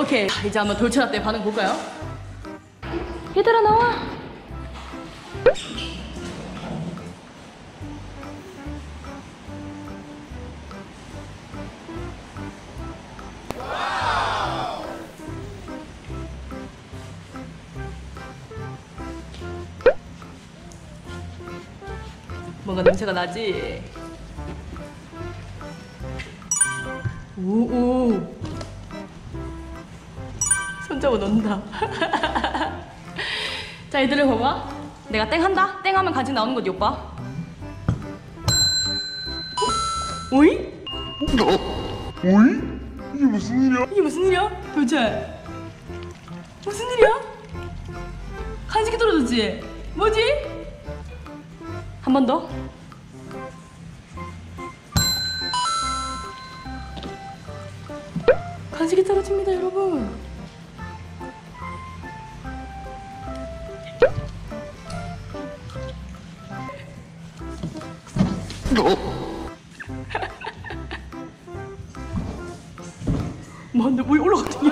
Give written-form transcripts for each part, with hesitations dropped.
오케이. 자, 이제 한번 돌체라떼 반응 볼까요? 얘들아 나와. 뭔가 냄새가 나지? 오오 손잡아 넣는다. 자, 얘들을 봐봐. 내가 땡 한다? 땡 하면 간식 나오는 거지, 오빠? 오이? 오이? 이게 무슨 일이야? 이게 무슨 일이야? 도대체 무슨 일이야? 간식이 떨어졌지? 뭐지? 한 번 더. 간식이 떨어집니다, 여러분. 뭔데 뭐 올라갔더니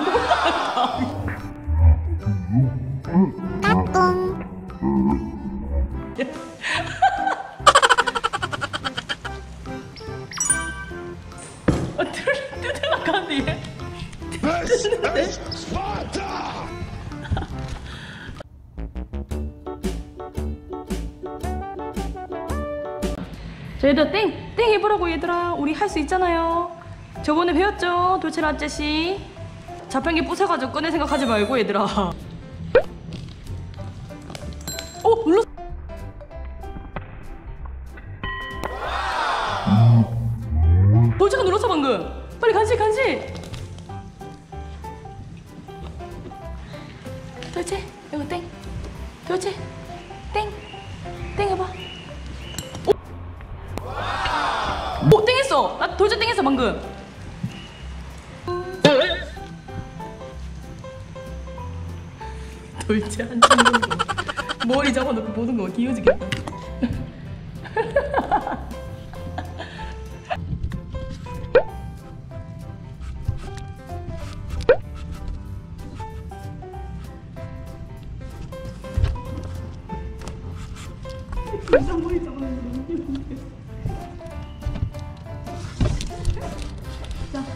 뜯어나가는데 얘. 자, 얘들아 땡 해보라고. 얘들아 우리 할 수 있잖아요. 저번에 배웠죠? 돌체라떼씨. 자판기 부숴가지고 꺼낼 생각하지 말고 얘들아. 눌렀어. 돌체가 눌렀어 방금. 빨리 간식. 돌체 이거 땡. 돌체 땡 해봐. 오 땡했어. 나 돌체 땡했어 방금. 돌체 한 장 보는 거. 머리 잡아놓고 보는 거 귀여워지겠다. 인상 머리 잡아놓는 거 너무 귀여운데. 자.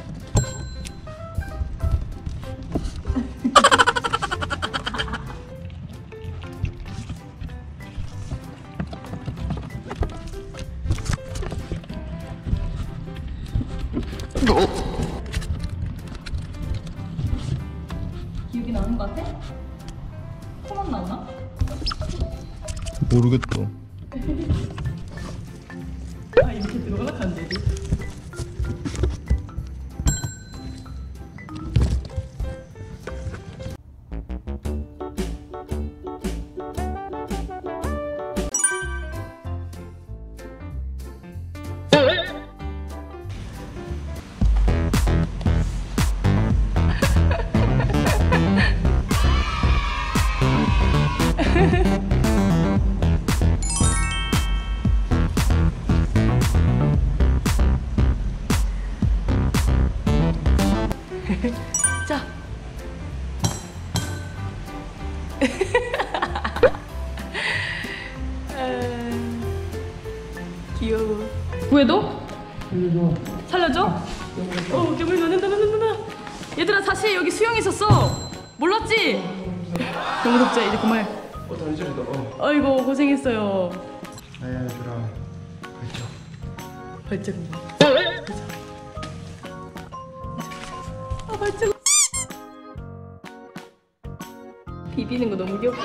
기억이 나는 것 같아? 코만 나오나? 모르겠다. 아 이렇게 들어가나 간대. 자. 귀여워. 구해도? 살려줘? 괴물 넣는다. 얘들아 사실 여기 수영 있었어. 몰랐지? 너무 덥지? 이제 그만. 다리 저리다. 아이고 고생했어요. 얘들아, 발자국. 발자국. 비비는 거 너무 귀엽고.